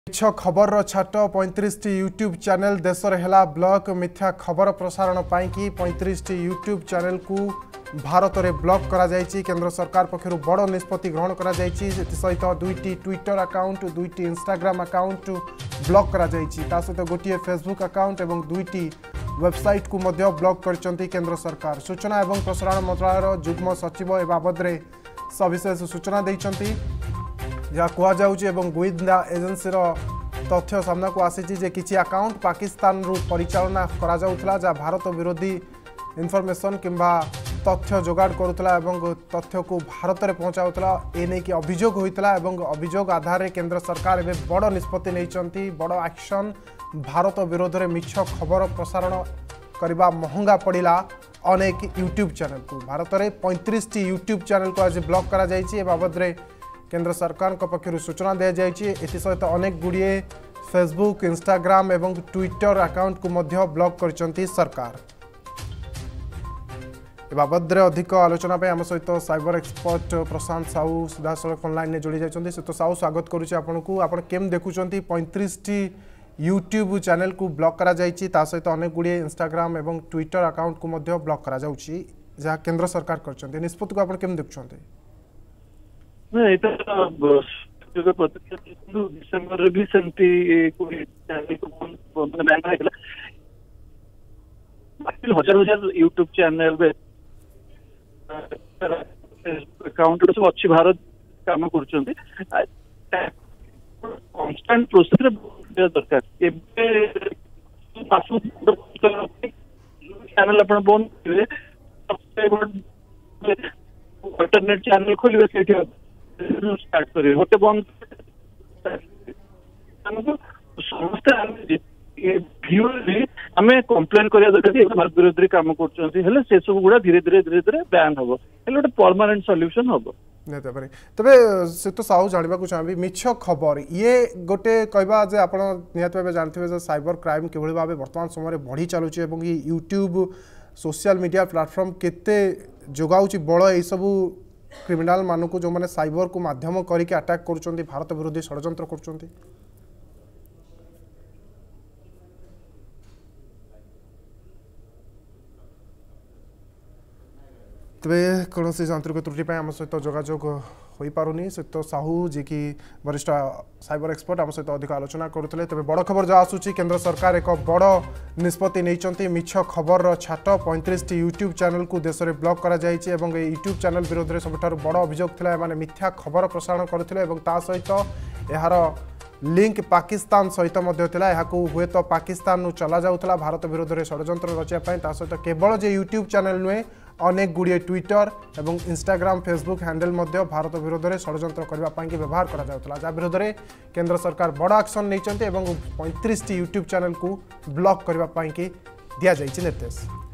मिछ खबर छाट 35 YouTube channel देश हेला ब्लॉक मिथ्या खबर प्रसारण पाई 35 यूट्यूब चैनल को भारत में ब्लॉक करा जायछि। केंद्र सरकार पक्षर बड़ निष्पत्ति ग्रहण करा जायछि। सहित दुईटी ट्विटर अकाउंट दुईटी इंस्टाग्राम अकाउंट ब्लॉक करा जायछि। ता सहित गोटे फेसबुक अकाउंट एवं दुईटी वेबसाइट को मध्य ब्लॉक करचंती केंद्र सरकार। सूचना एवं प्रसारण मंत्रालय जुग्म सचिव ए बाबद सविशेष सूचना देइचंती। जहाँ कहुच्छे गुइंदा एजेन्सी तथ्य सामना को आसी जे किसी अकाउंट पाकिस्तान रु परिचालना करा जाउथला जहाँ भारत विरोधी इनफॉरमेशन किंबा तथ्य जोगाड़ करुला तथ्य को भारत में पहुँचाऊला एने की अभियोग होता अभियोग आधार केंद्र सरकार एवं बड़ निष्पत्ति नहीं बड़ एक्शन भारत विरोध में मिछ खबर प्रसारण करने महंगा पड़ा अनेक यूट्यूब चैनल को। भारत में 35 यूट्यूब चैनल को आज ब्लॉक करा जायछि। बाबद केंद्र सरकार पक्षर सूचना दी जाइए। सहित अनेक गुड़िए फेसबुक इंस्टाग्राम एवं ट्विटर अकाउंट को मध्य ब्लॉक करचंती सरकार। बाबद अधिक आलोचना आम सहित साइबर एक्सपर्ट प्रशांत साहू सीधासख ऑनलाइन जोड़ी जाइए। तो साहू स्वागत करुच्ची आपको। आप केम देखुंत 35 यूट्यूब चैनल को ब्लॉक करा जाइए। सहित अनेक गुड़िए इंस्टाग्राम एवं ट्विटर अकाउंट को मध्य ब्लॉक करा जाउछि जहाँ केंद्र सरकार करचंती निष्पत्ति को आप केम देखुंत? डिसेंबर भी सेमती हजार हजार यूट्यूब चैनल अकाउंट सब अच्छी भारत काम कर कांस्टेंट प्रोसेस दरकार चैनल आप बंद करेंगे अल्टरनेट चैनल खोलिए स्टार्ट करेंगे गोटे बंद समस्ते आम कम्प्लेन करा दरकार भारत विरोधी काम कर सब गुड़ा धीरे धीरे धीरे धीरे बैन हम गोटे परमानेंट सॉल्यूशन हम तबे से तो साहू जानवा चाहिए मिछ खबर ये गोटे कहवा जे आप निहत भाव जानते साइबर क्राइम किभली भाव वर्तमान समय बढ़ी चलुची और ये यूट्यूब सोशल मीडिया प्लेटफॉर्म केते जोगाउची बड़ ये सब क्रिमिनाल मानू जो मैंने साइबर को माध्यम करके अटैक कर भारत विरोधी षड्यंत्र कर तेरे कौन यांत्रिक त्रुटि आम सहित जोगाजोग हो पारुनी सहित साहू जी की वरिष्ठ साइबर एक्सपर्ट आम सहित अधिक आलोचना करुले। तेज बड़ खबर जहाँ आसूची केंद्र सरकार एक बड़ निष्पत्ति नहीं मिछ खबर छाट 35 यूट्यूब चैनल को देश में ब्लॉक करा जायछि एवं यूट्यूब चैनल विरोध में सबुठारु बड़ अभियोग थिला एमाने मिथ्या खबर प्रसारण करथिले एवं ता सहित यार लिंक पाकिस्तान सहित हुए तो पाकिस्तान चला जाऊला भारत विरोध में षड्यंत्र रचापी सहित केवल जे यूट्यूब चैनल नुहे अनेक गुड़िए ट्विटर एवं इंस्टाग्राम फेसबुक हैंडल भारत विरोध में षड्यंत्र करने व्यवहार करा जाउतला जहाँ विरोध में केंद्र सरकार बड़ एक्शन नहीं 35 यूट्यूब चैनल को ब्लॉक करने की दि जाइए निर्देश।